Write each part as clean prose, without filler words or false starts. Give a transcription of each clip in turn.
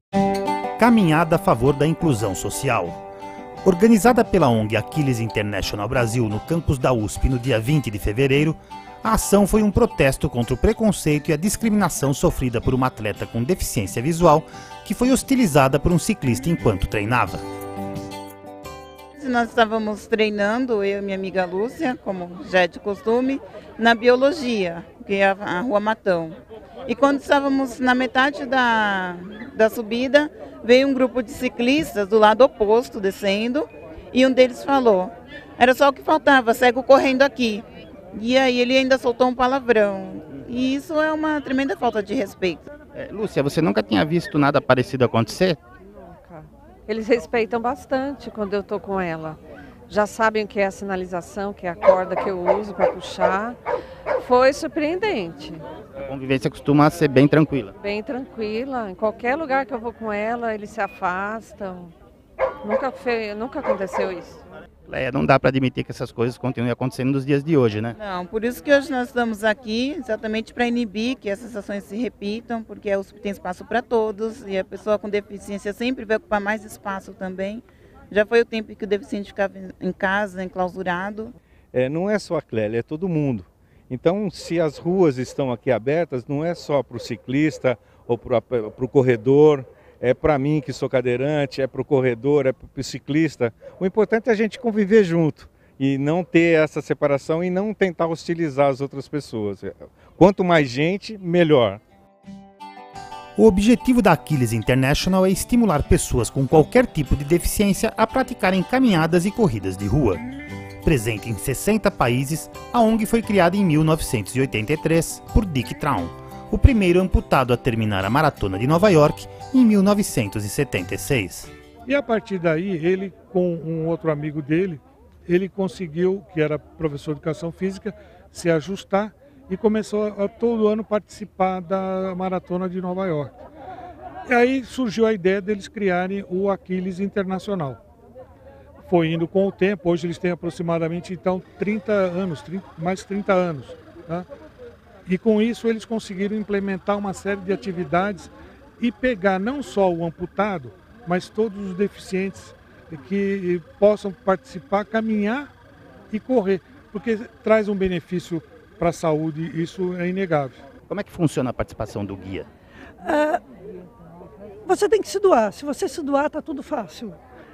Caminhada a favor da inclusão social. Organizada pela ONG Achilles International Brasil no campus da USP no dia 20 de fevereiro, a ação foi um protesto contra o preconceito e a discriminação sofrida por uma atleta com deficiência visual que foi hostilizada por um ciclista enquanto treinava. Nós estávamos treinando, eu e minha amiga Lúcia, como já é de costume, na biologia, que é a Rua Matão. E quando estávamos na metade da subida, veio um grupo de ciclistas do lado oposto, descendo, e um deles falou, era só o que faltava, cego correndo aqui. E aí ele ainda soltou um palavrão. E isso é uma tremenda falta de respeito. Lúcia, você nunca tinha visto nada parecido acontecer? Nunca. Eles respeitam bastante quando eu estou com ela. Já sabem o que é a sinalização, que é a corda que eu uso para puxar. Foi surpreendente. A convivência costuma ser bem tranquila? Bem tranquila. Em qualquer lugar que eu vou com ela, eles se afastam. Nunca aconteceu isso. Leia, não dá para admitir que essas coisas continuem acontecendo nos dias de hoje, né? Não, por isso que hoje nós estamos aqui, exatamente para inibir que essas ações se repitam, porque a USP tem espaço para todos e a pessoa com deficiência sempre vai ocupar mais espaço também. Já foi o tempo que o deficiente ficava em casa, enclausurado. Não é só a Clélia, é todo mundo. Então, se as ruas estão aqui abertas, não é só para o ciclista ou para o corredor, é para mim que sou cadeirante, é para o corredor, é para o ciclista. O importante é a gente conviver junto e não ter essa separação e não tentar hostilizar as outras pessoas. Quanto mais gente, melhor. O objetivo da Achilles International é estimular pessoas com qualquer tipo de deficiência a praticarem caminhadas e corridas de rua. Presente em 60 países, a ONG foi criada em 1983 por Dick Traum, o primeiro amputado a terminar a Maratona de Nova York em 1976. E a partir daí, ele com um outro amigo dele, ele conseguiu, que era professor de educação física, se ajustar e começou a todo ano participar da Maratona de Nova York. E aí surgiu a ideia deles criarem o Achilles Internacional. Foi indo com o tempo, hoje eles têm aproximadamente então 30 anos, mais de 30 anos. Tá? E com isso eles conseguiram implementar uma série de atividades e pegar não só o amputado, mas todos os deficientes que possam participar, caminhar e correr, porque traz um benefício para a saúde, isso é inegável. Como é que funciona a participação do guia? Você tem que se doar, se você se doar está tudo fácil.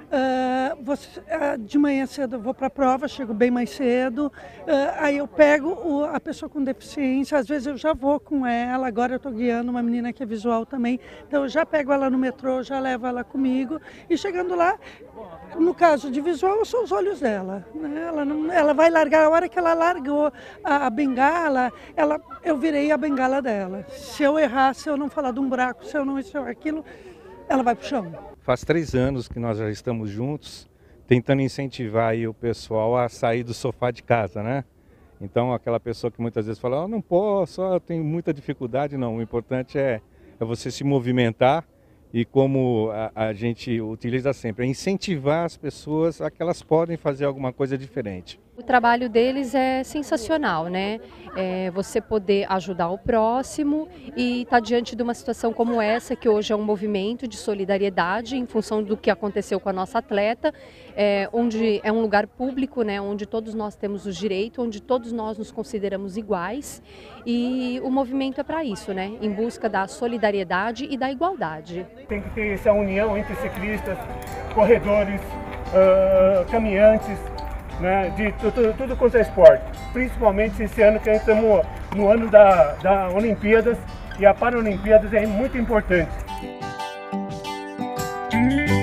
De manhã cedo eu vou para a prova, chego bem mais cedo, aí eu pego a pessoa com deficiência, às vezes eu já vou com ela, agora eu estou guiando uma menina que é visual também, então eu já pego ela no metrô, já levo ela comigo e chegando lá, no caso de visual, são os olhos dela, né? Ela vai largar, a hora que ela largou a bengala, eu virei a bengala dela. Se eu errar, se eu não falar de um buraco, se eu não isso ou aquilo, ela vai para o chão. Faz 3 anos que nós já estamos juntos, tentando incentivar aí o pessoal a sair do sofá de casa, né? Então, aquela pessoa que muitas vezes fala, não posso, eu tenho muita dificuldade, não. O importante é você se movimentar e como a gente utiliza sempre, é incentivar as pessoas a que elas podem fazer alguma coisa diferente. O trabalho deles é sensacional, né? Você poder ajudar o próximo e estar diante de uma situação como essa, que hoje é um movimento de solidariedade em função do que aconteceu com a nossa atleta, onde é um lugar público, né? Onde todos nós temos os direitos, onde todos nós nos consideramos iguais e o movimento é para isso, né? Em busca da solidariedade e da igualdade. Tem que ter essa união entre ciclistas, corredores, caminhantes, né, de tudo quanto é esporte, principalmente esse ano que nós estamos no ano da Olimpíadas e a Paralimpíadas é muito importante.